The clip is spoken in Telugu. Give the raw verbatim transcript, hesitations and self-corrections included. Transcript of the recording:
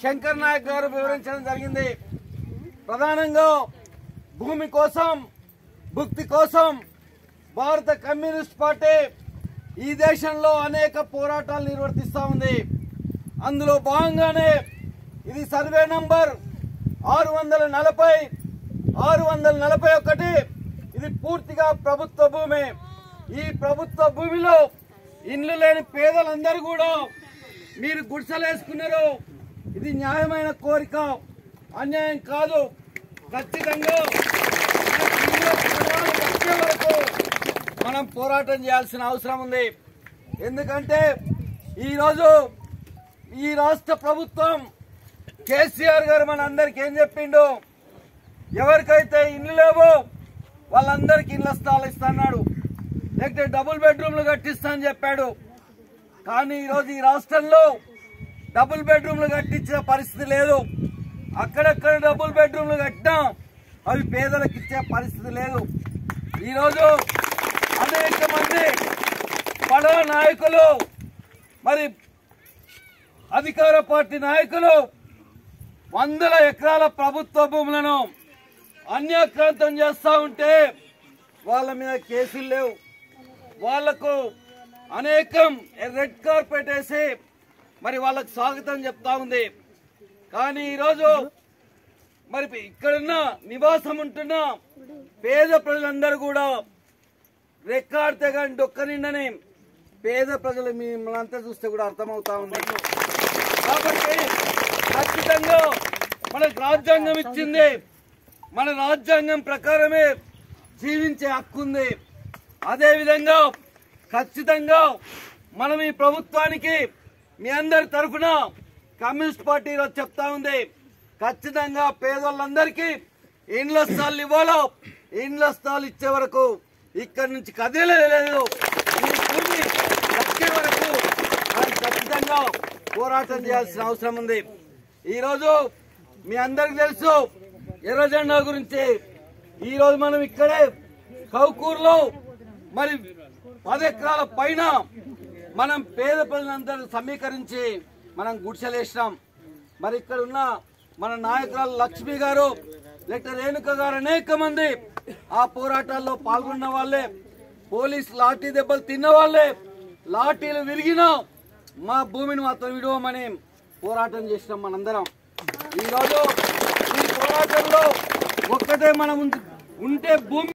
శంకర్ నాయక్ గారు వివరించడం జరిగింది. ప్రధానంగా భూమి కోసం, భుక్తి కోసం భారత కమ్యూనిస్ట్ పార్టీ ఈ దేశంలో అనేక పోరాటాలు నిర్వర్తిస్తూ ఉంది. అందులో భాగంగానే ఇది సర్వే నంబర్ ఆరు వందల నలభై ఆరు వందల నలభై ఒకటి ఇది పూర్తిగా ప్రభుత్వ భూమి. ఈ ప్రభుత్వ భూమిలో ఇండ్లు లేని పేదలందరూ కూడా మీరు గుడిసెలేసుకున్నారు. ఇది న్యాయమైన కోరిక, అన్యాయం కాదు. ఖచ్చితంగా వచ్చే వరకు మనం పోరాటం చేయాల్సిన అవసరం ఉంది. ఎందుకంటే ఈరోజు ఈ రాష్ట్ర ప్రభుత్వం కేసీఆర్ గారు మన అందరికి ఏం చెప్పిండు, ఎవరికైతే ఇల్లు లేవో వాళ్ళందరికీ ఇళ్ల స్థలాలు ఇస్తున్నాడు, లేకపోతే డబుల్ బెడ్రూమ్లు కట్టిస్తా అని చెప్పాడు. కానీ ఈరోజు ఈ రాష్ట్రంలో డబుల్ బెడ్రూమ్లు కట్టించిన పరిస్థితి లేదు. అక్కడక్కడ డబుల్ బెడ్రూమ్లు కట్టినా అవి పేదలకు ఇచ్చే పరిస్థితి లేదు. ఈరోజు అనేక మంది బడా నాయకులు, మరి అధికార పార్టీ నాయకులు వందల ఎకరాల ప్రభుత్వ భూములను అన్యాక్రాంతం చేస్తూ ఉంటే వాళ్ళ మీద కేసులు లేవు. వాళ్లకు అనేకం రెడ్ కార్పెట్ వేసి మరి వాళ్ళకు స్వాగతం చెప్తా ఉంది. కానీ ఈరోజు మరి ఇక్కడున్న నివాసం ఉంటున్న పేద ప్రజలందరూ కూడా రెక్కాడితే కానీ డొక్క నిండని పేద ప్రజలు మిమ్మల్ని చూస్తే కూడా అర్థమవుతా ఉంది. కాబట్టి ఖచ్చితంగా మనకు రాజ్యాంగం ఇచ్చింది, మన రాజ్యాంగం ప్రకారమే జీవించే హక్కు ఉంది. అదేవిధంగా ఖచ్చితంగా మనం ఈ ప్రభుత్వానికి మీ అందరి తరఫున కమ్యూనిస్ట్ పార్టీ ఈరోజు చెప్తా ఉంది, ఖచ్చితంగా పేదోళ్ళందరికీ ఇండ్ల స్థలాలు ఇవ్వాలో. ఇండ్ల స్థలాలు ఇచ్చే వరకు ఇక్కడి నుంచి కదిలేదు. వచ్చే వరకు ఖచ్చితంగా పోరాటం చేయాల్సిన అవసరం ఉంది. ఈరోజు మీ అందరికి తెలుసు ఎర్ర జెండా గురించి. ఈరోజు మనం ఇక్కడే కౌకూరులో మరి పది ఎకరాల పైన మనం పేద ప్రజలందరూ సమీకరించి మనం గుడిసెలేసినాం. మరి ఇక్కడ ఉన్న మన నాయకురాలు లక్ష్మి గారు, లేకపోతే రేణుక గారు, అనేక మంది ఆ పోరాటాల్లో పాల్గొన్న వాళ్ళే, పోలీస్ లాఠీ దెబ్బలు తిన్న వాళ్ళే. లాఠీలు విరిగినా మా భూమిని మాత్రం విడవమని పోరాటం చేసినాం మనందరం. ఈరోజు ఈ పోరాటంలో ఒక్కటే మనం ఉంటే భూమి